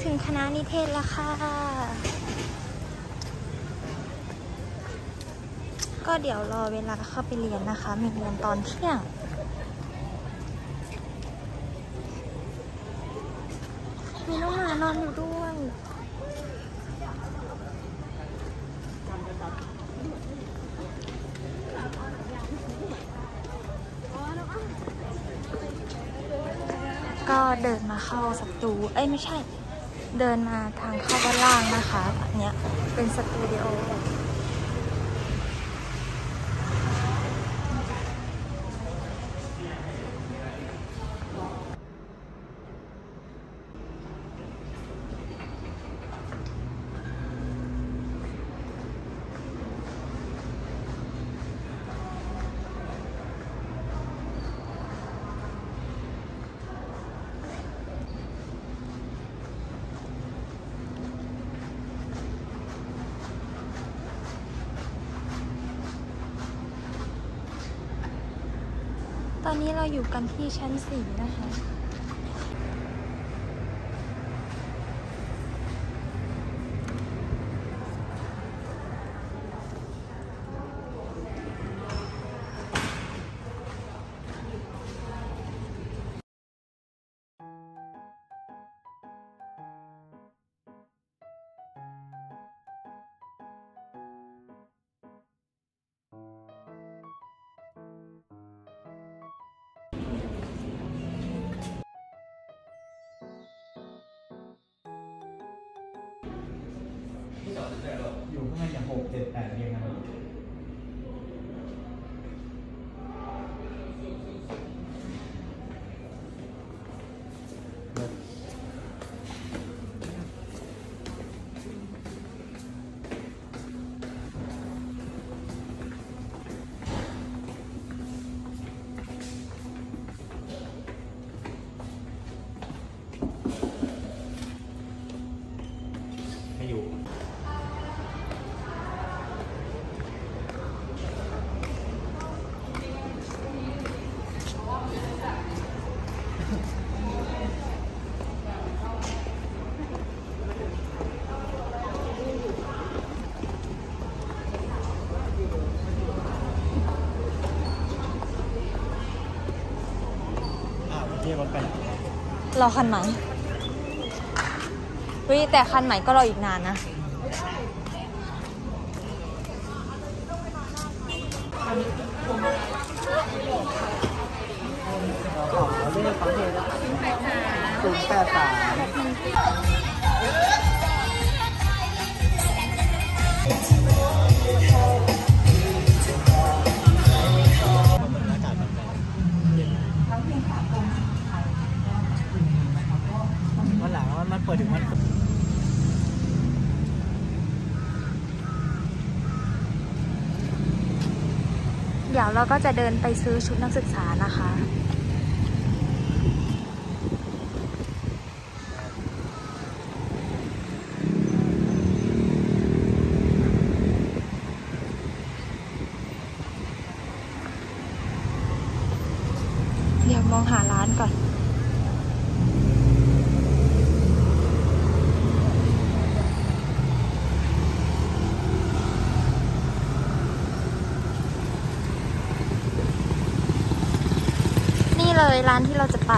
ถึงคณะนิเทศแล้วค่ะก็เดี๋ยวรอเวลาเข้าไปเรียนนะคะมีเรียนตอนเที่ยงมีน้องหมานอนอยู่ด้วยก็เดินมาเข้าสตูไม่ใช่เดินมาทางเข้าด้านล่างนะคะอันเนี้ยเป็นสตูดิโอตอนนี้เราอยู่กันที่ชั้น4นะคะอยู่ข้างในอย่าง6 7 8เรียงกันให้อยู่เรียกรถไปรอคันใหม่แต่คันใหม่ก็รออีกนานนะขอเรียกฟังเพลงวันหลังมันเปิดถึงวันเดี๋ยวเราก็จะเดินไปซื้อชุดนักศึกษานะคะเดี๋ยวมองหาร้านก่อนเลยร้านที่เราจะไป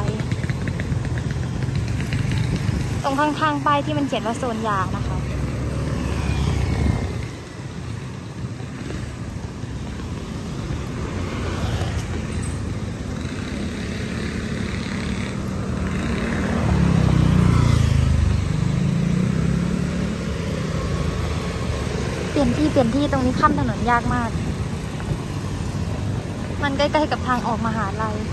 ตรงข้างๆป้ายที่มันเขียนว่าโซนยานะคะเปลี่ยนที่ตรงนี้ข้ามถนนยากมากมันใกล้ๆกับทางออกมหาลัย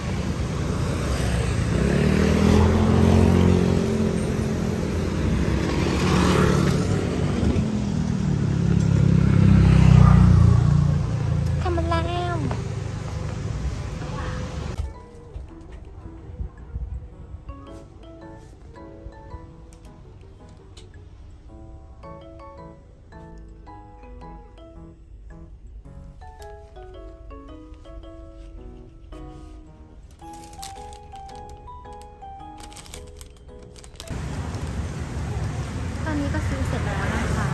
อนนี้ก็ซื้อเสร็จแล้วนะคะ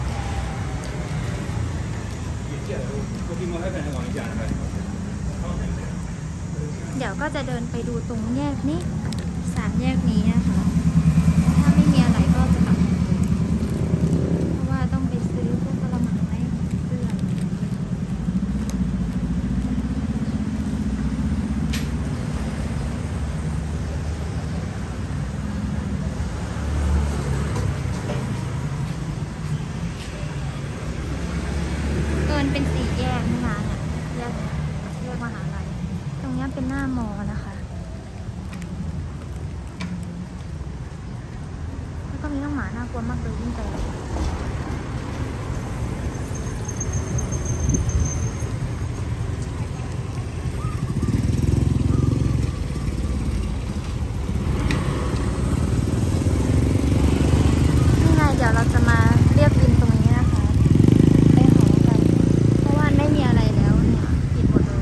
เดี๋ยวก็จะเดินไปดูตรงแยกนี้3 แยกนี้นะคะถ้าไม่มีอะไรก็จะกลับเพราะว่าต้องไปซื้อพวกกระมังไม้เสื้อเป็น4 แยกนี่นะเนี่ยแยกมหาลัยตรงนี้เป็นหน้ามอนะคะแล้วก็มีน้องหมาน่ากลัวมากเลยวิ่งไปนี่ไงเดี๋ยวเราจะมาเรียกวินตรงนี้นะคะไปหอกันเพราะว่าไม่มีอะไรแล้วเนี่ยปิดหมดเลย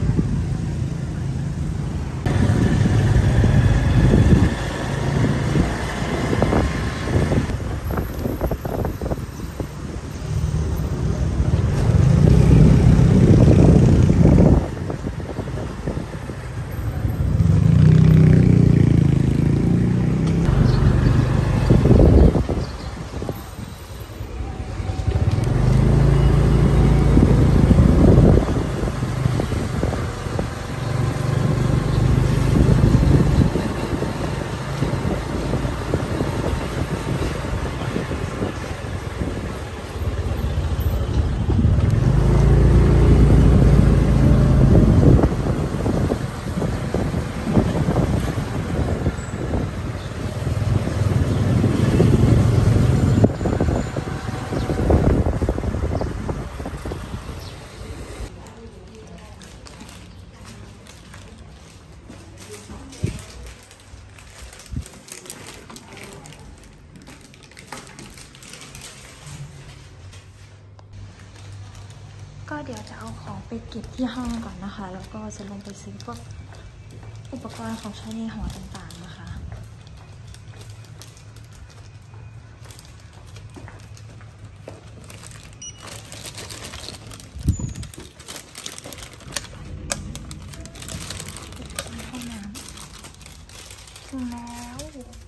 ก็เดี๋ยวจะเอาของไปเก็บที่ห้องก่อนนะคะแล้วก็จะลงไปซื้อพวกอุปกรณ์ของใช้ในหอต่างๆนะคะห้องน้ำถึงแล้ว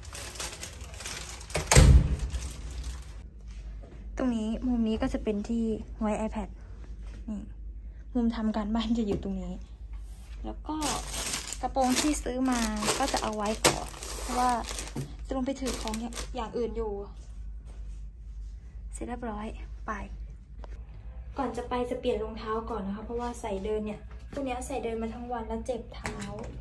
ตรงนี้มุมนี้ก็จะเป็นที่ไว้ iPad นี่มุมทำการบ้านจะอยู่ตรงนี้แล้วก็กระโปรงที่ซื้อมาก็จะเอาไว้ก่อนเพราะว่าจะลงไปถือของอย่างอื่นอยู่เสร็จเรียบร้อยไปก่อนจะไปจะเปลี่ยนรองเท้าก่อนนะคะเพราะว่าใส่เดินเนี่ยพวกนี้ใส่เดินมาทั้งวันแล้วเจ็บเท้า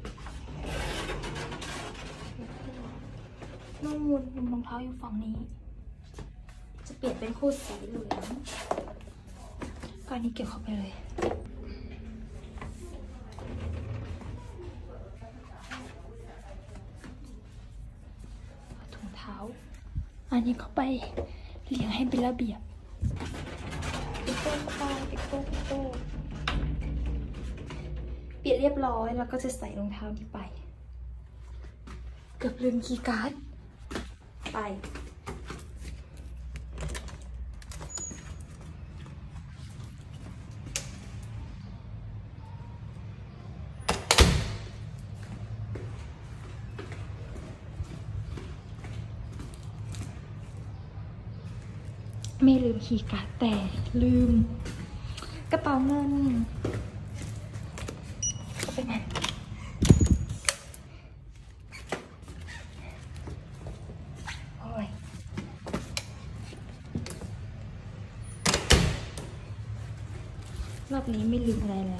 นู่นรองเท้าอยู่ฝั่งนี้จะเปลี่ยนเป็นคู่สีเหลืองก่อนนี้เก็บเข้าไปเลยถุงเท้าอันนี้เข้าไปเรียงให้เป็นระเบียบปิดโต้เปลี่ยนเรียบร้อยแล้วก็จะใส่รองเท้านี้ไปเกือบลืมคีย์การ์ดไปไม่ลืมคีย์การ์ดแต่ลืมกระเป๋าเงินก็เป็นไงโอ้ยรอบนี้ไม่ลืมอะไรแล้ว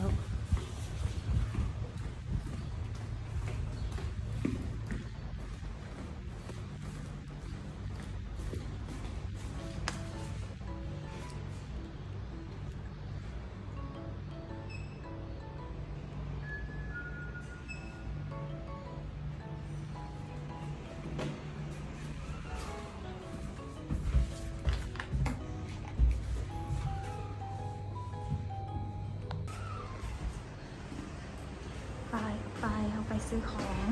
เอาไปซื้อของ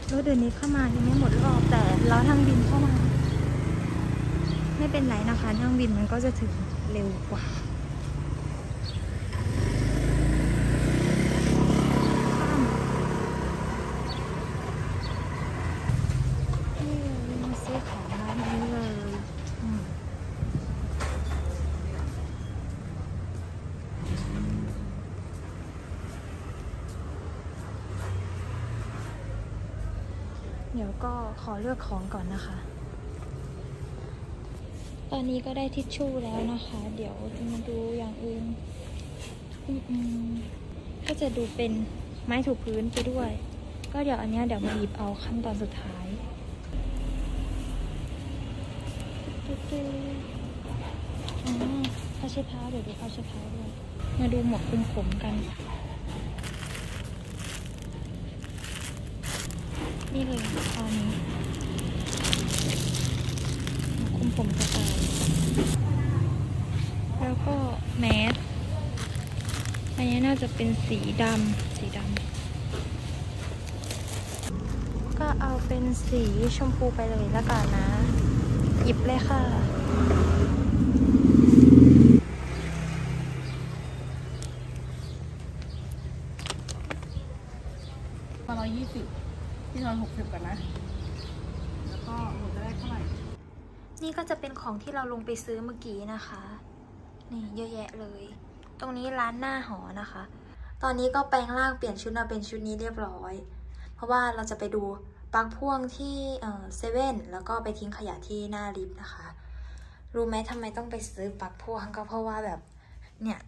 รถเดินนี้เข้ามายังไม่หมดรอบแต่เรานั่งบินเข้ามาไม่เป็นไรนะคะนั่งบินมันก็จะถึงเร็วกว่านี่เลยมาซื้อของร้านนี้เลยเดี๋ยวก็ขอเลือกของก่อนนะคะ ตอนนี้ก็ได้ทิชชู่แล้วนะคะ เดี๋ยวมาดูอย่างอื่นก็จะดูเป็นไม้ถูพื้นไปด้วย ก็เดี๋ยวอันนี้เดี๋ยวมาหยิบเอาขั้นตอนสุดท้ายผ้าเช็ดเท้าเดี๋ยวดูผ้าเช็ดเท้าด้วยมาดูหมวกคลุมผมกันนี่เลยตอนนี้หมวกคลุมผมจะตายแล้วก็แมสอันนี้น่าจะเป็นสีดำก็เอาเป็นสีชมพูไปเลยแล้วกันนะ หยิบเลยค่ะ 120ที่นอน60กันนะแล้วก็หนูจะได้เท่าไหร่นี่ก็จะเป็นของที่เราลงไปซื้อเมื่อกี้นะคะนี่เยอะแยะเลยตรงนี้ร้านหน้าหอนะคะ ตอนนี้ก็แปลงร่างเปลี่ยนชุดมาเป็นชุดนี้เรียบร้อยเพราะว่าเราจะไปดูปลั๊กพ่วงที่เซเว่นแล้วก็ไปทิ้งขยะที่หน้าลิฟต์นะคะรู้ไหมทำไมต้องไปซื้อปลั๊กพ่วงก็เพราะว่าแบบเนี่ย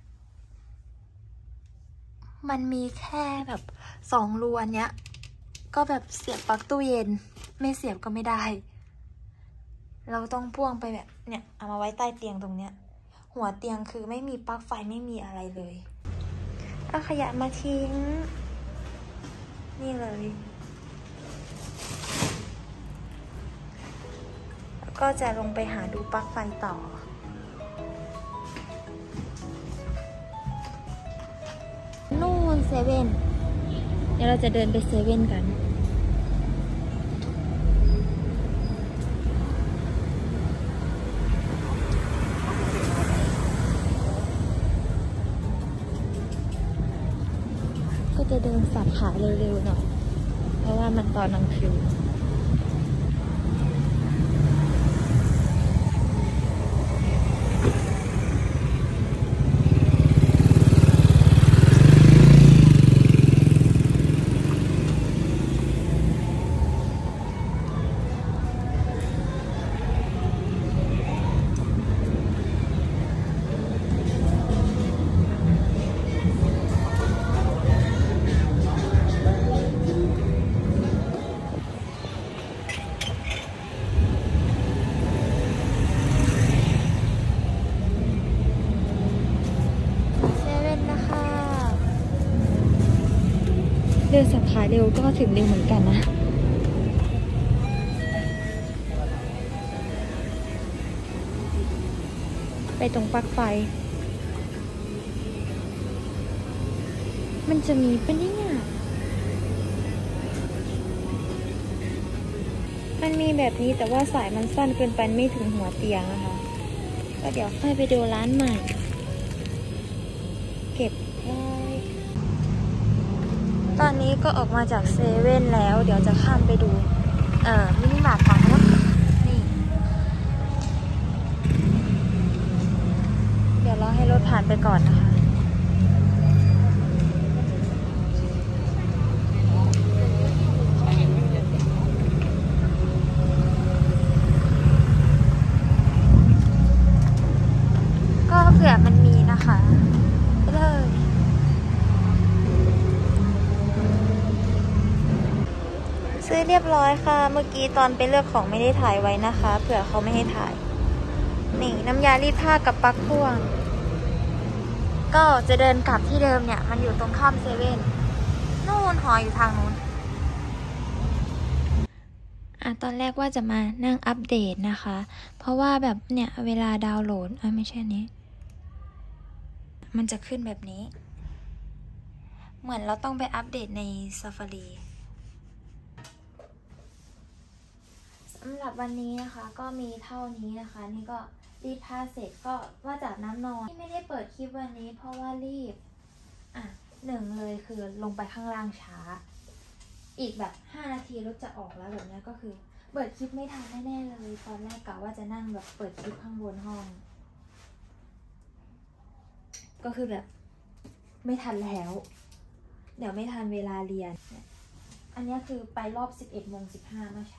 มันมีแค่แบบ2 รูเนี้ยก็แบบเสียบปลั๊กตู้เย็นไม่เสียบก็ไม่ได้เราต้องพ่วงไปแบบเนี่ยเอามาไว้ใต้เตียงตรงเนี้ยหัวเตียงคือไม่มีปลั๊กไฟไม่มีอะไรเลยเอาขยะมาทิ้งนี่เลยแล้วก็จะลงไปหาดูปลั๊กไฟต่อนู่นเซเว่นเดี๋ยวเราจะเดินไปเซเว่นกันก็จะเดินสับขาเร็วๆหน่อยเพราะว่ามันตอนกลางคืนเดินสับขาเร็วก็ถึงเร็วเหมือนกันนะไปตรงปลั๊กไฟมันจะมีเป็นยังไงมันมีแบบนี้แต่ว่าสายมันสั้นเกินไปไม่ถึงหัวเตียงนะคะก็เดี๋ยวค่อยไปดูร้านใหม่เก็บไว้ตอนนี้ก็ออกมาจากเซเว่นแล้วเดี๋ยวจะข้ามไปดูมินิมาร์ทฝั่งนู้นนี่เดี๋ยวรอให้รถผ่านไปก่อนนะคะก็เผื่อมันมีนะคะไปเลยซื้อเรียบร้อยค่ะเมื่อกี้ตอนไปเลือกของไม่ได้ถ่ายไว้นะคะเผื่อเขาไม่ให้ถ่ายนี่น้ำยารีดผ้ากับปลั๊กพ่วงก็จะเดินกลับที่เดิมเนี่ยมันอยู่ตรงข้ามเซเว่นนู่นหออยู่ทางนู้นตอนแรกว่าจะมานั่งอัปเดตนะคะเพราะว่าแบบเนี่ยเวลาดาวน์โหลดไม่ใช่นี้มันจะขึ้นแบบนี้เหมือนเราต้องไปอัปเดตใน Safari สำหรับวันนี้นะคะก็มีเท่านี้นะคะ นี่ก็รีดผ้าเสร็จก็ว่าจากน้ำนอนที่ไม่ได้เปิดคลิปวันนี้เพราะว่ารีบหนึ่งเลยคือลงไปข้างล่างช้าอีกแบบ5 นาทีรถจะออกแล้วแบบนี้ก็คือเปิดคลิปไม่ทันแน่ๆเลยตอนแรกกะว่าจะนั่งแบบเปิดคลิปข้างบนห้องก็คือแบบไม่ทันแล้วเดี๋ยวไม่ทันเวลาเรียนอันนี้คือไปรอบ11:15เมื่อเช้า